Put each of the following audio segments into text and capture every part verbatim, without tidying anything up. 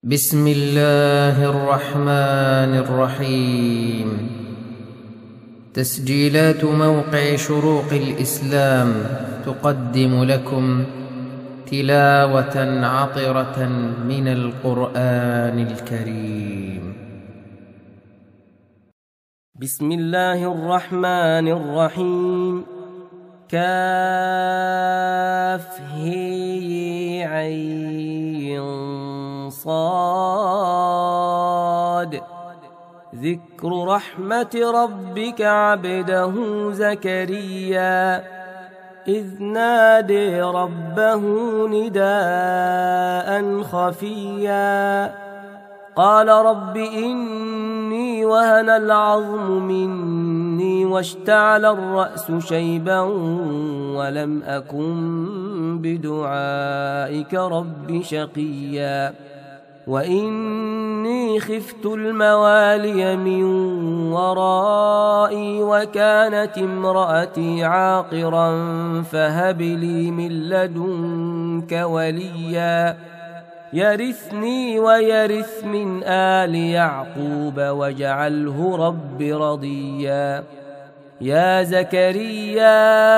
بسم الله الرحمن الرحيم. تسجيلات موقع شروق الإسلام تقدم لكم تلاوة عطرة من القرآن الكريم. بسم الله الرحمن الرحيم. كاف هي عين صاد. ذكر رحمة ربك عبده زكريا إذ نادي ربه نداء خفيا قال رب إني وهن العظم مني واشتعل الرأس شيبا ولم أكن بدعائك رب شقيا وإني خفت الموالي من ورائي وكانت امرأتي عاقرا فهب لي من لدنك وليا يرثني ويرث من آل يعقوب واجعله رب رضيا. يا زكريا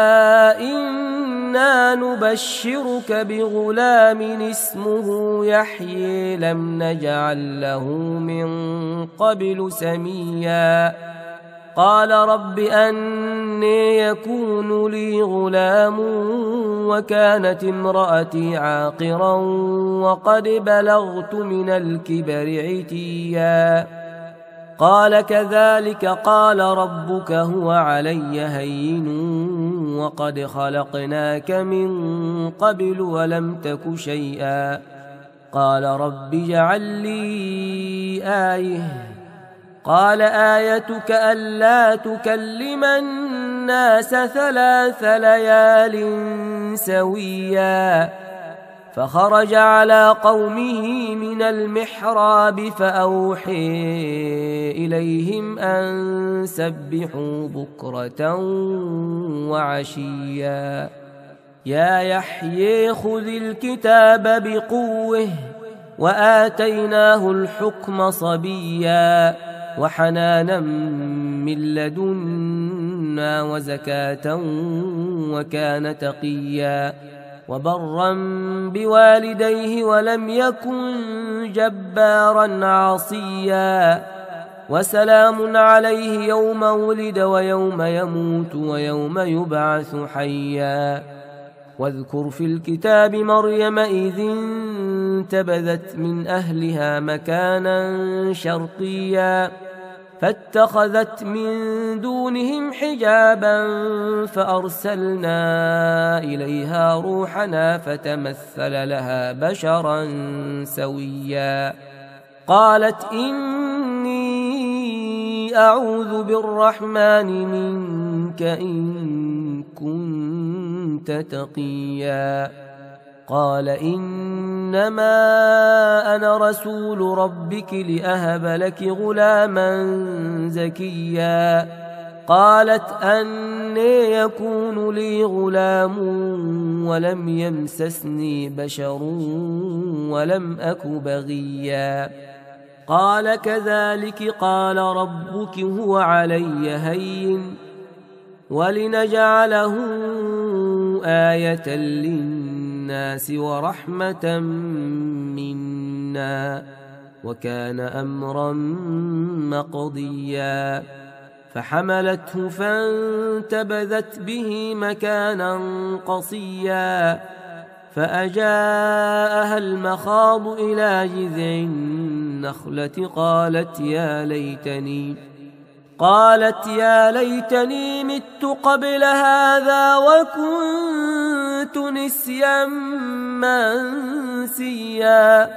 إنا نبشرك بغلام اسمه يحيى لم نجعل له من قبل سميا قال رب أني يكون لي غلام وكانت امرأتي عاقرا وقد بلغت من الكبر عتيا قال كذلك قال ربك هو علي هين وقد خلقناك من قبل ولم تك شيئا قال رب اجعل لي آية قال آيتك ألا تكلم الناس ثلاث ليال سويا فخرج على قومه من المحراب فأوحي إليهم أن سبحوا بكرة وعشيا. يا يحيى خذ الكتاب بقوة وآتيناه الحكم صبيا وحنانا من لدنا وزكاة وكان تقيا وبرا بوالديه ولم يكن جبارا عصيا وسلام عليه يوم ولد ويوم يموت ويوم يبعث حيا. واذكر في الكتاب مريم إذ انتبذت من أهلها مكانا شرقيا فاتخذت من دونهم حجابا فأرسلنا إليها روحنا فتمثل لها بشرا سويا قالت إني أعوذ بالرحمن منك إن كنت تقيا قال إنما أنا رسول ربك لأهب لك غلاما زكيا قالت أني يكون لي غلام ولم يمسسني بشر ولم أك بغيا قال كذلك قال ربك هو علي هين ولنجعله آية للناس ورحمة منا وكان أمرا مقضيا فحملته فانتبذت به مكانا قصيا فأجاءها المخاض إلى جذع النخلة قالت يا ليتني قالت يا ليتني مت قبل هذا وكنت نسيا منسيا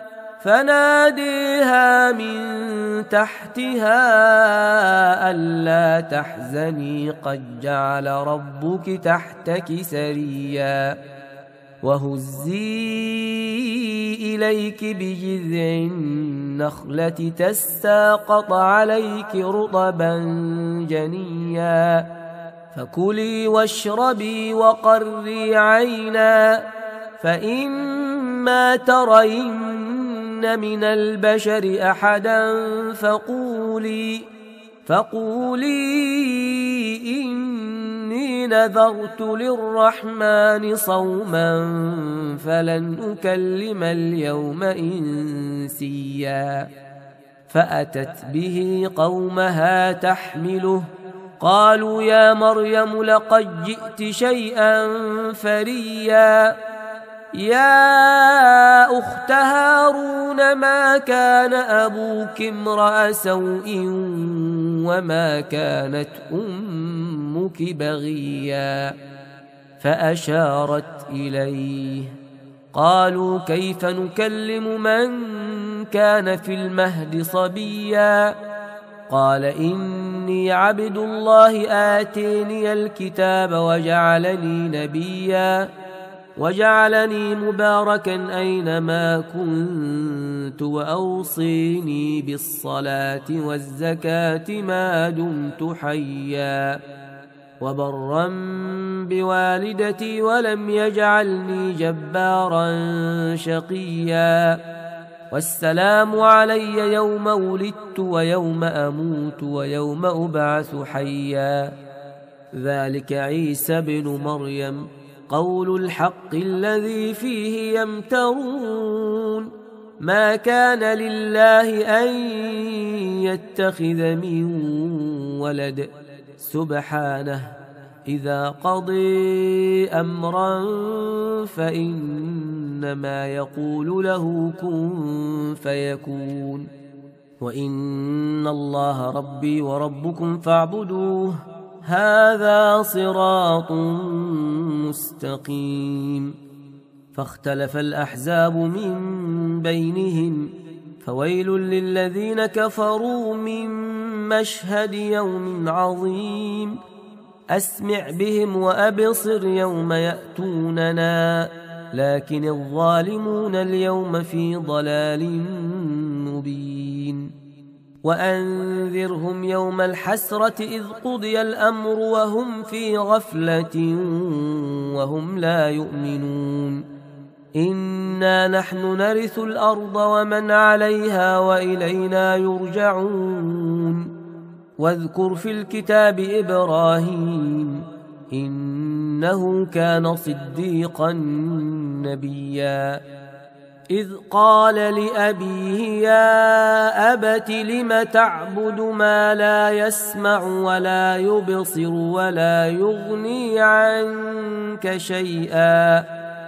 فناديها من تحتها ألا تحزني قد جعل ربك تحتك سريا وهزي إليك بجذع النخلة تساقط عليك رطبا جنيا فكلي واشربي وقري عينا فإما ترين ترين من البشر أحدا فقولي فقولي إني نذرت للرحمن صوما فلن أكلم اليوم إنسيا فأتت به قومها تحمله قالوا يا مريم لقد جئت شيئا فريا يا أخت هارون ما كان أبوك امرأ سوء وما كانت أمك بغيا فأشارت إليه قالوا كيف نكلم من كان في المهد صبيا قال إني عبد الله آتيني الكتاب وجعلني نبيا وجعلني مباركا أينما كنت وأوصيني بالصلاة والزكاة ما دمت حيا وبرا بوالدتي ولم يجعلني جبارا شقيا والسلام علي يوم ولدت ويوم أموت ويوم أبعث حيا ذلك عيسى بن مريم قول الحق الذي فيه يمترون ما كان لله أن يتخذ من ولد سبحانه إذا قضي أمرا فإنما يقول له كن فيكون وإن الله ربي وربكم فاعبدوه هذا صراط مستقيم فاختلف الأحزاب من بينهم فويل للذين كفروا من مشهد يوم عظيم أسمع بهم وأبصر يوم يأتوننا لكن الظالمون اليوم في ضلال مبين وأنذرهم يوم الحسرة إذ قضي الأمر وهم في غفلة وهم لا يؤمنون إنا نحن نرث الأرض ومن عليها وإلينا يرجعون واذكر في الكتاب إبراهيم إنه كان صديقا نبيا إذ قال لأبيه يا أبت لم تعبد ما لا يسمع ولا يبصر ولا يغني عنك شيئا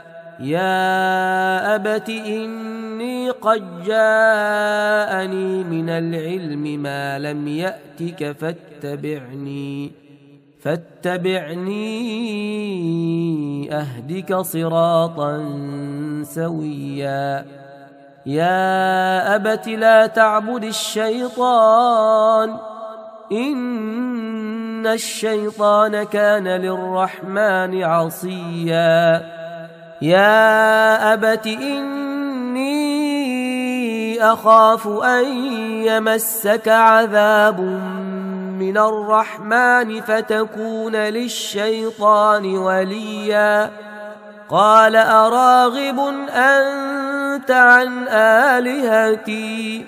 يا أبت إني قد جاءني من العلم ما لم يأتك فاتبعني فاتبعني أهدك صراطا سويا يا أبت لا تعبد الشيطان إن الشيطان كان للرحمن عصيا يا أبت إني أخاف أن يمسك عذاب من الرحمن فتكون للشيطان وليا قال أراغب أنت عن آلهتي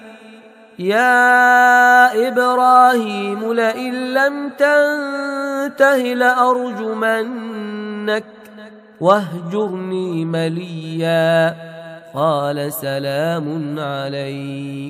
يا إبراهيم لئن لم تنته لأرجمنك واهجرني مليا قال سلام عليك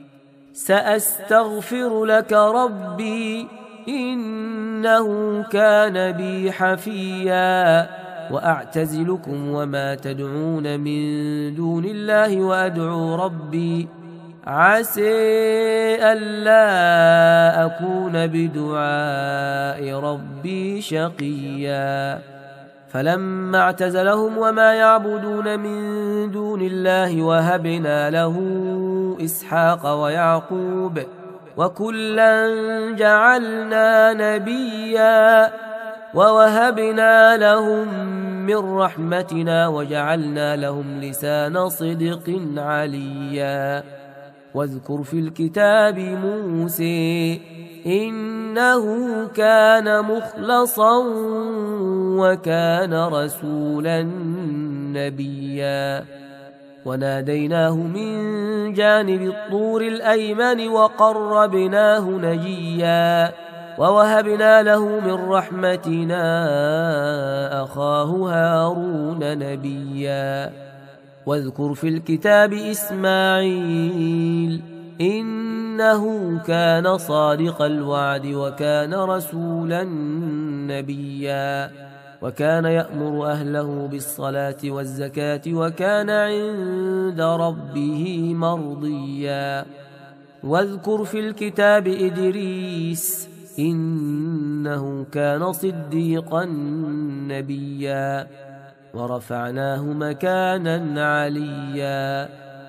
سأستغفر لك ربي إنه كان بي حفيا وأعتزلكم وما تدعون من دون الله وأدعو ربي عسى ألا أكون بدعاء ربي شقيا فلما اعتزلهم وما يعبدون من دون الله وهبنا له إسحاق ويعقوب وكلا جعلنا نبيا ووهبنا لهم من رحمتنا وجعلنا لهم لسان صدق عليا واذكر في الكتاب موسى إنه كان مخلصا وكان رسولا نبيا وناديناه من جانب الطور الأيمن وقربناه نجيا ووهبنا له من رحمتنا أخاه هارون نبيا واذكر في الكتاب إسماعيل إنه كان صادق الوعد وكان رسولا نبيا وكان يأمر أهله بالصلاة والزكاة وكان عند ربه مرضيا واذكر في الكتاب إدريس إنه كان صديقا نبيا ورفعناه مكانا عليا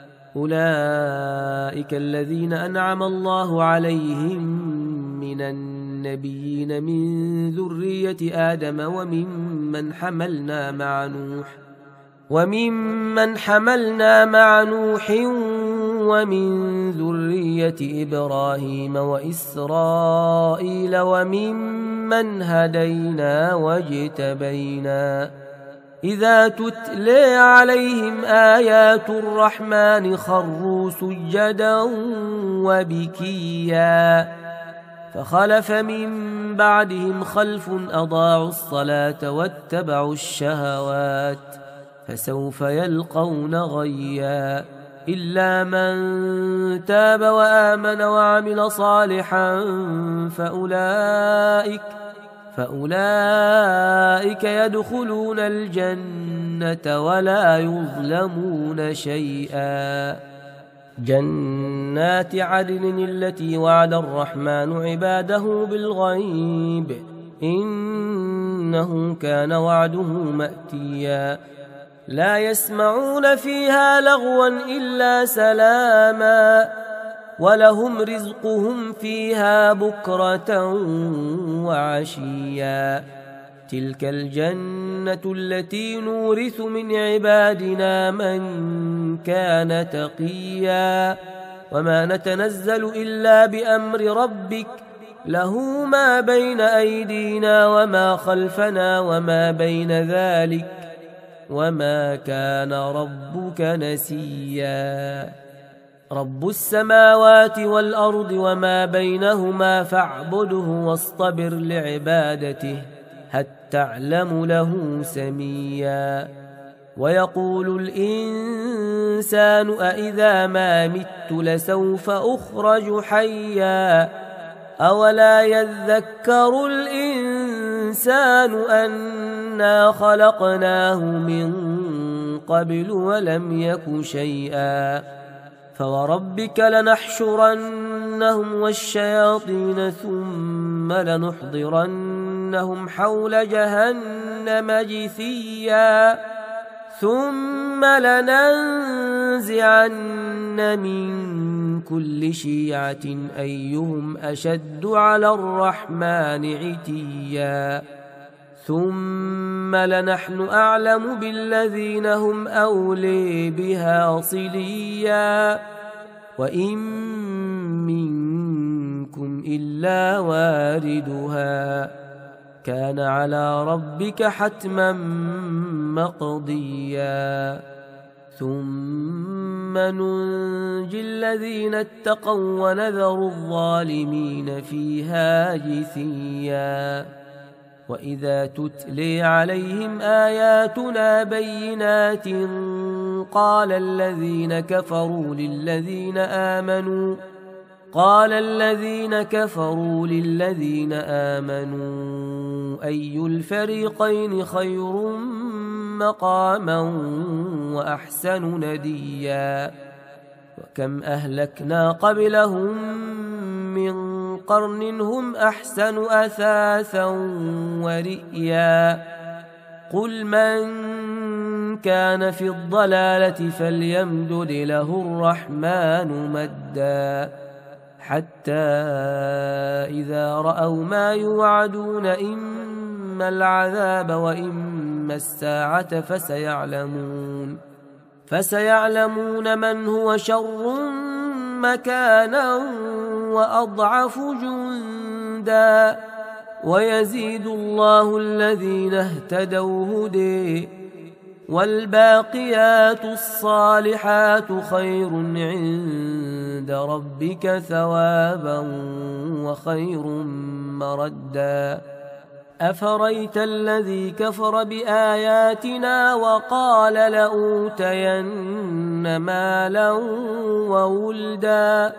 أولئك الذين أنعم الله عليهم من النبيين من ذرية آدم وممن حملنا مع نوح وممن حملنا مع نوح ومن ذرية إبراهيم وإسرائيل وممن هدينا واجتبينا إذا تتلى عليهم آيات الرحمن خروا سجدا وبكيا فخلف من بعدهم خلف أضاعوا الصلاة واتبعوا الشهوات فسوف يلقون غيا إلا من تاب وآمن وعمل صالحا فأولئك فأولئك يدخلون الجنة ولا يظلمون شيئا جنات عدن التي وعد الرحمن عباده بالغيب إنه كان وعده مأتيا لا يسمعون فيها لغوا إلا سلاما ولهم رزقهم فيها بكرة وعشيا تلك الجنة التي نورث من عبادنا من كان تقيا وما نتنزل إلا بأمر ربك له ما بين أيدينا وما خلفنا وما بين ذلك وما كان ربك نسيا رب السماوات والأرض وما بينهما فاعبده واصطبر لعبادته هل تعلم له سميا ويقول الإنسان أإذا ما مت لسوف أخرج حيا أولا يذكر الإنسان أنا خلقناه من قبل ولم يك شيئا فوربك لنحشرنهم والشياطين ثم لنحضرنهم حول جهنم جثيا ثم لننزعن من كل شيعة أيهم أشد على الرحمن عتيا ثم لنحن أعلم بالذين هم أولي بها صليا وإن منكم إلا واردها كان على ربك حتما مقضيا ثم ننجي الذين اتقوا ونذر الظالمين فيها جثيا وإذا تتلي عليهم آياتنا بينات قال الذين كفروا للذين آمنوا قال الذين كفروا للذين آمنوا أي الفريقين خير مقاما وأحسن نديا وكم أهلكنا قبلهم من قرن هم أحسن أثاثا ورئيا قل من كان في الضلالة فليمدد له الرحمن مدا حتى إذا رأوا ما يوعدون إما العذاب وإما الساعة فسيعلمون فسيعلمون من هو شر مكانا وأضعف جندا ويزيد الله الذين اهتدوا هدي والباقيات الصالحات خير عند ربك ثوابا وخير مردا أفريت الذي كفر بآياتنا وقال لأوتين مالا وولدا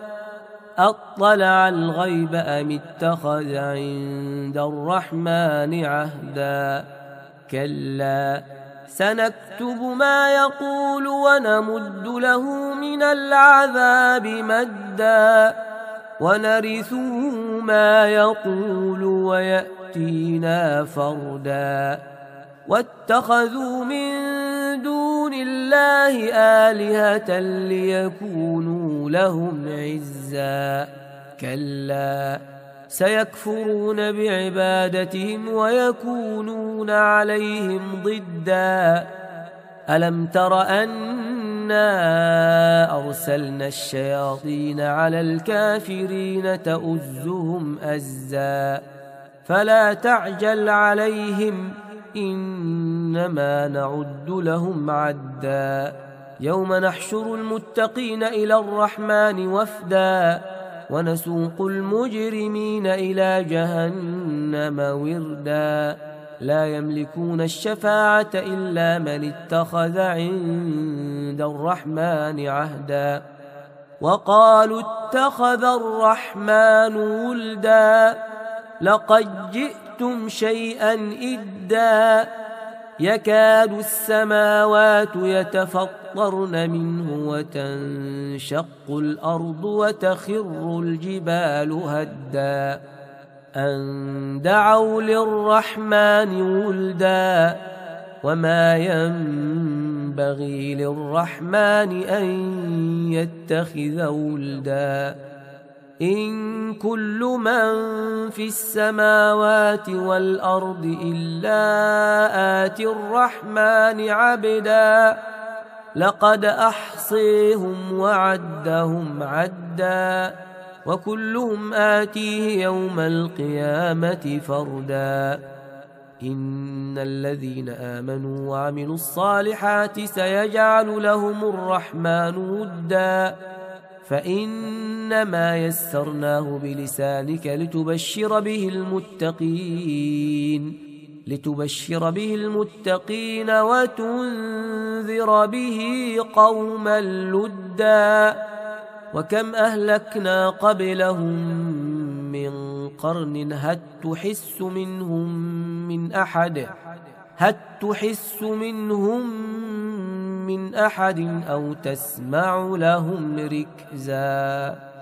أطلع الغيب أم اتخذ عند الرحمن عهدا كلا سنكتب ما يقول ونمد له من العذاب مدا ونرثه ما يقول ويأتينا فردا واتخذوا من دون الله آلهة ليكونوا لهم عزا كلا سيكفرون بعبادتهم ويكونون عليهم ضدا ألم تر أنا أرسلنا الشياطين على الكافرين تؤزهم أزا فلا تعجل عليهم إنما نعد لهم عدا يوم نحشر المتقين إلى الرحمن وفدا ونسوق المجرمين إلى جهنم وردا لا يملكون الشفاعة إلا من اتخذ عند الرحمن عهدا وقالوا اتخذ الرحمن ولدا لقد جئتم شيئا إدا يكاد السماوات يتفطرن منه وتنشق الأرض وتخر الجبال هدا أن دعوا للرحمن ولدا وما ينبغي للرحمن أن يتخذ ولدا إن كل من في السماوات والأرض إلا آتي الرحمن عبدا لقد أحصيهم وعدهم عدا وكلهم آتيه يوم القيامة فردا إن الذين آمنوا وعملوا الصالحات سيجعل لهم الرحمن ودا فإنما يسرناه بلسانك لتبشر به المتقين لتبشر به المتقين وتنذر به قوما لدا وكم أهلكنا قبلهم من قرن هل تحس منهم من أحد هل تحس منهم من أحد أو تسمع لهم ركزا